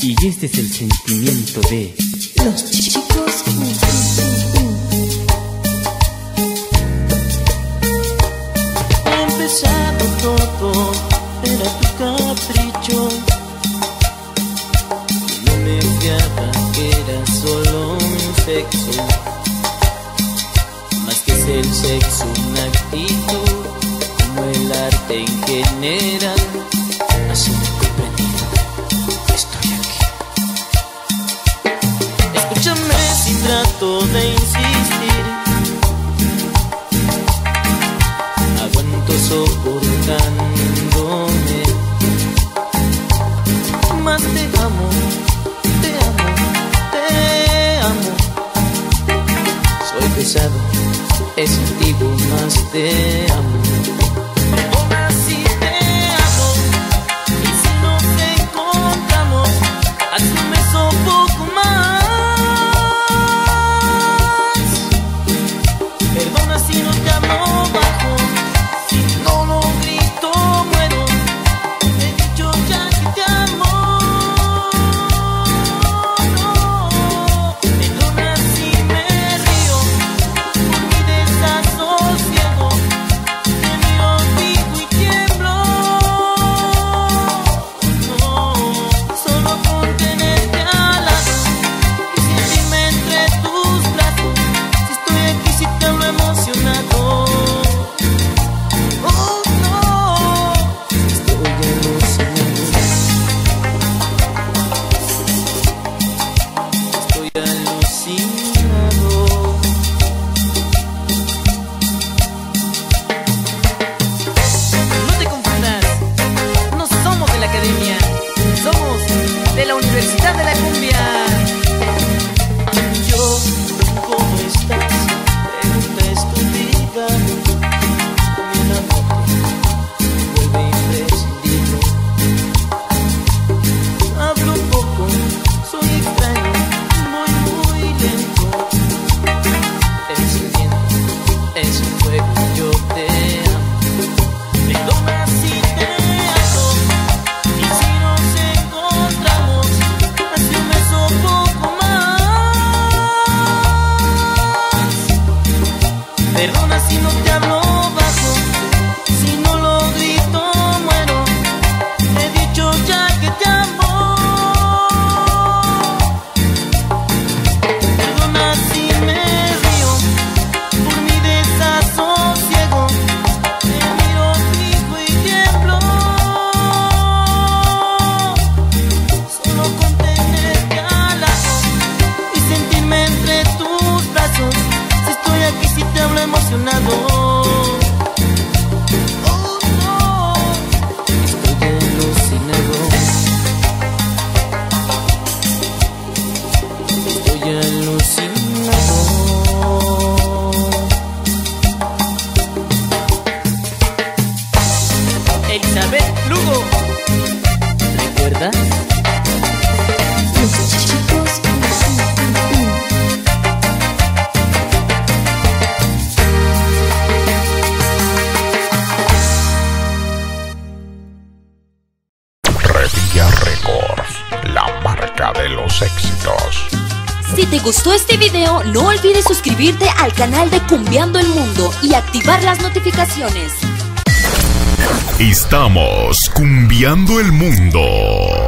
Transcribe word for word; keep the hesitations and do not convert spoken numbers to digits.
Y este es el sentimiento de los chicos. Empezado todo, era tu capricho. No me fiaba que era solo un sexo, más que ser el sexo, una actitud, como el arte en general. Así me he comprendido, estoy aquí. Escúchame si trato de insistir, aguanto soportándome, más te amo, te amo, te amo. Soy pesado, es antiguo, más te amo. Perdona si te amo, y si nos encontramos, hazme un beso poco más. Perdona si no te amo bajo, si no lo grito muero. He dicho ya que te amo. No, perdona si me río por mi desasosiego. Te miro fijo y tiemblo. No, solo con tenerte al lado y sentirme entre tus brazos. Si estoy aquí, si te hablo emocionado. Oh no, estoy alucinado. Estoy alucinado. No te confundas, no somos de la academia, somos de la Universidad de la Cumbia. Yo, ¿cómo estás? Pregunta estúpida. Como una moto, vuelve imprescindible. Hablo poco, soy extraño, voy muy lento. El sentimiento es un fuego, yo te amo. Perdona si te amo, y si nos encontramos, hazme un beso poco más. Perdona si no te hablo bajo, si no lo grito muero. He dicho ya que te amo. Perdona si me río por mi desasosiego. Te miro fijo y tiemblo. Solo con tenerte al lado y sentirme entre tus brazos. Si estoy aquí, si te hablo emocionado. Oh no, estoy alucinado. Estoy alucinado. Elizabeth Lugo, ¿recuerdas? Los chicos. Revilla Records, la marca de los éxitos. Si te gustó este video, no olvides suscribirte al canal de Cumbiando el Mundo y activar las notificaciones. Estamos cumbiando el mundo.